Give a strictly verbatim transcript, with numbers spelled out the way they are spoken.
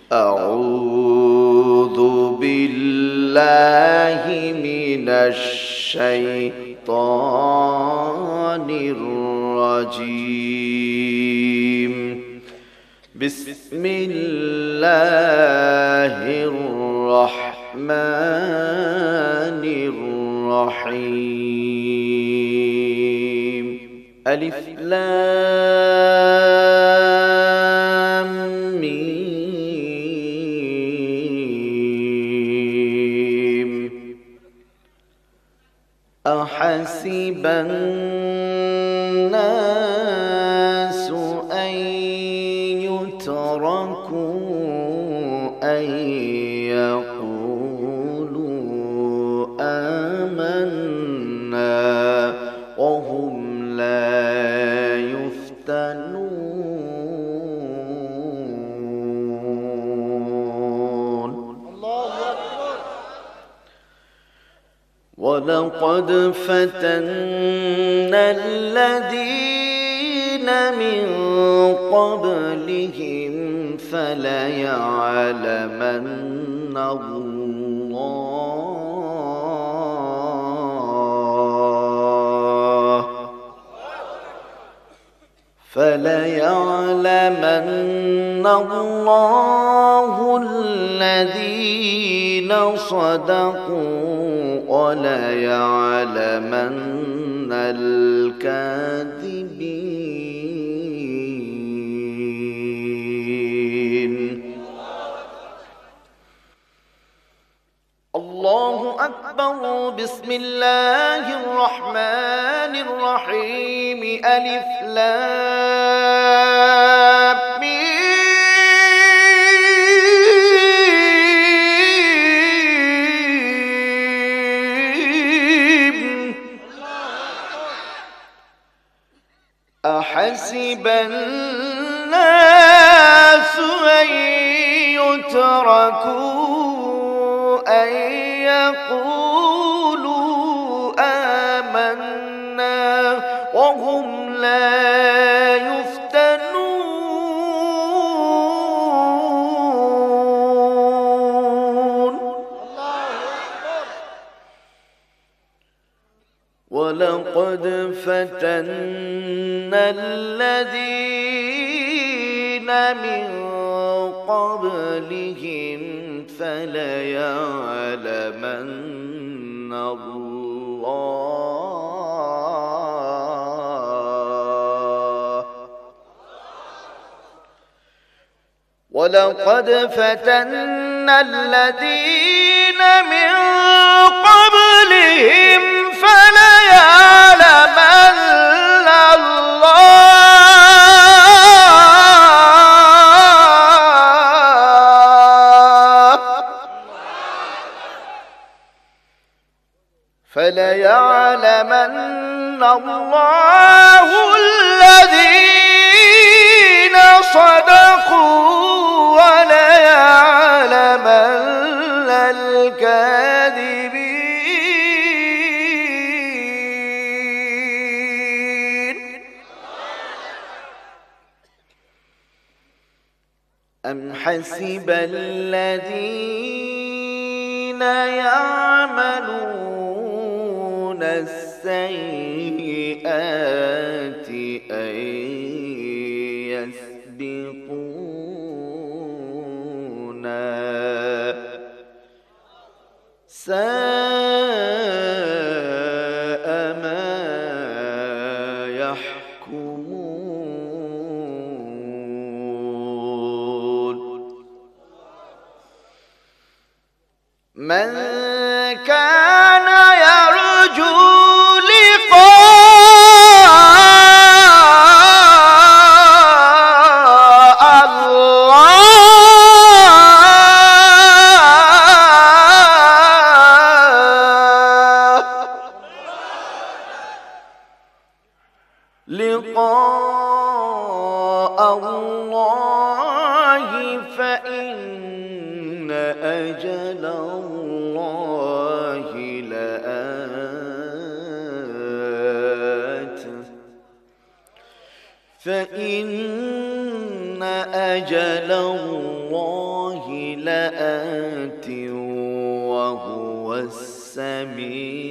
أعوذ بالله من الشيطان الرجيم. بسم الله الرحمن الرحيم. ألف لام ميم. أحسب الناس أن يتركوا أن يقولوا آمنا وهم لا يفتنون. الله أكبر. ولقد فتنا الذين من قبلهم فليعلمن الله فليعلمن الله الذين صدقوا وليعلمن الكاذبين. الله أكبر. بسم الله الرحمن الرحيم. ألف لام ميم. أحسب الناس أن يتركوا أن يقولوا آمنا وهم لا يفتنون. ولقد فتنا الذين من قبلهم فليعلمن الله ولقد فتنا الذين من قبلهم فليعلمن الله فليعلمن الله الذين صدقوا وليعلمن الكاذبين. أم حسب الذين يعملون السيئات أن يسبقونا ساء ما يحكمون. من كان يرجو لقاء الله لقاء الله فإن أجل الله لآت فإن أجل الله الله لآت وهو السميع